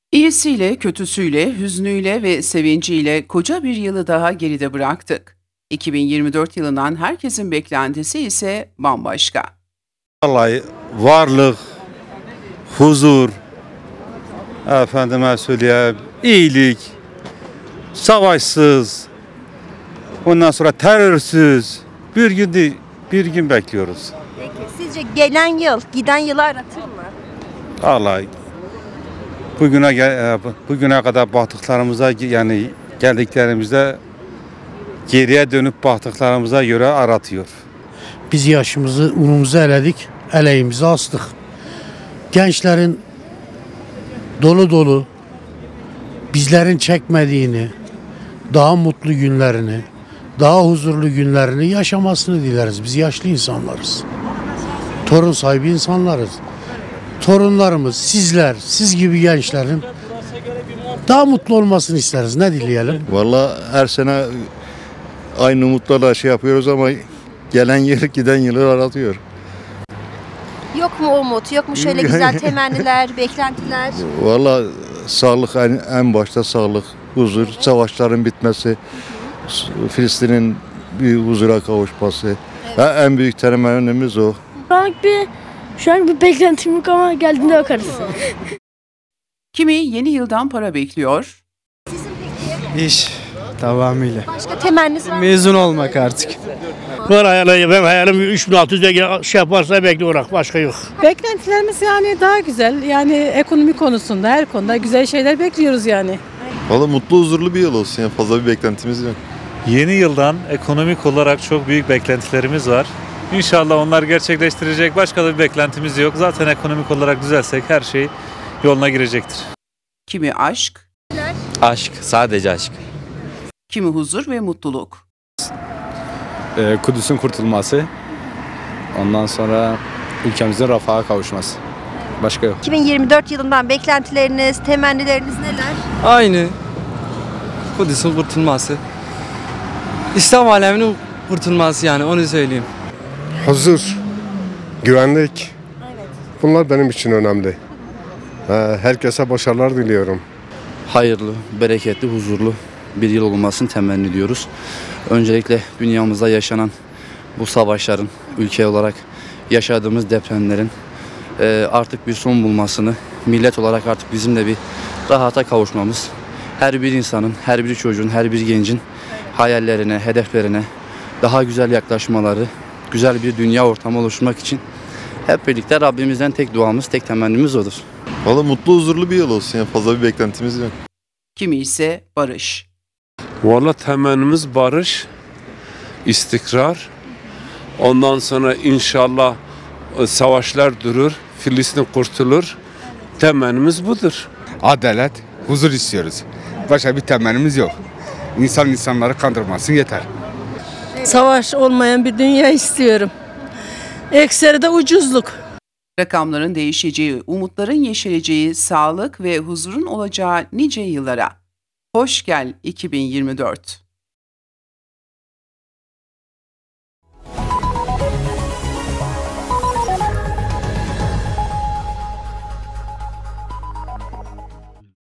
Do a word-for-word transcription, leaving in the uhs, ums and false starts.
İyisiyle, kötüsüyle, hüznüyle ve sevinciyle koca bir yılı daha geride bıraktık. iki bin yirmi dört yılından herkesin beklentisi ise bambaşka. Vallahi varlık, huzur, efendime söyleyeyim, iyilik, savaşsız, ondan sonra terörsüz bir gün değil, bir gün bekliyoruz. Peki sizce gelen yıl giden yılı aratır mı? Vallahi bugüne gel- bugüne kadar baktıklarımıza yani geldiklerimizde geriye dönüp baktıklarımıza göre aratıyor. Biz yaşımızı, unumuzu eledik, eleğimizi astık. Gençlerin dolu dolu, bizlerin çekmediğini, daha mutlu günlerini, daha huzurlu günlerini yaşamasını dileriz. Biz yaşlı insanlarız. Torun sahibi insanlarız. Torunlarımız, sizler, siz gibi gençlerin daha mutlu olmasını isteriz. Ne dileyelim? Vallahi her sene aynı umutlarla şey yapıyoruz ama gelen yıl giden yılı aratıyor. Yok mu umut? Yok mu şöyle güzel temenniler, beklentiler? Vallahi sağlık en, en başta sağlık, huzur, savaşların bitmesi, Filistin'in bir huzura kavuşması. Evet. En büyük temennimiz o. Şu an bir, şu an bir beklentim yok ama geldiğinde bakarız. Kimi yeni yıldan para bekliyor, İş tamamıyla. Başka temennisi var mı? Mezun olmak artık. Var hayalim, ben hayalim üç bin altı yüz şey yaparsa bekliyorum, başka yok. Beklentilerimiz yani daha güzel. Yani ekonomi konusunda, her konuda güzel şeyler bekliyoruz yani. Vallahi mutlu huzurlu bir yıl olsun ya, fazla bir beklentimiz yok. Yeni yıldan ekonomik olarak çok büyük beklentilerimiz var. İnşallah onlar gerçekleştirecek. Başka da bir beklentimiz yok. Zaten ekonomik olarak düzelsek her şey yoluna girecektir. kimi aşk, Aşk, sadece aşk. kimi huzur ve mutluluk. Ee, Kudüs'ün kurtulması. Ondan sonra ülkemizin refaha kavuşması. Başka yok. iki bin yirmi dört yılından beklentileriniz, temennileriniz neler? Aynı. Kudüs'ün kurtulması. İslam aleminin kurtulması, yani onu söyleyeyim. Huzur, güvenlik. Bunlar benim için önemli. Herkese başarılar diliyorum. Hayırlı, bereketli, huzurlu bir yıl olmasını temenni ediyoruz. Öncelikle dünyamızda yaşanan bu savaşların, ülke olarak yaşadığımız depremlerin artık bir son bulmasını, millet olarak artık bizim de bir rahata kavuşmamız, her bir insanın, her bir çocuğun, her bir gencin hayallerine, hedeflerine daha güzel yaklaşmaları, güzel bir dünya ortamı oluşturmak için hep birlikte Rabbimizden tek duamız, tek temennimiz odur. Vallahi mutlu huzurlu bir yıl olsun ya, fazla bir beklentimiz yok. Kimi ise barış. Vallahi temennimiz barış, istikrar. Ondan sonra inşallah savaşlar durur, Filistin kurtulur. Temennimiz budur. Adalet, huzur istiyoruz. Başka bir temennimiz yok. İnsan insanları kandırmasın yeter. Savaş olmayan bir dünya istiyorum. Ekseri de ucuzluk. Rakamların değişeceği, umutların yeşereceği, sağlık ve huzurun olacağı nice yıllara. Hoş gel iki bin yirmi dört.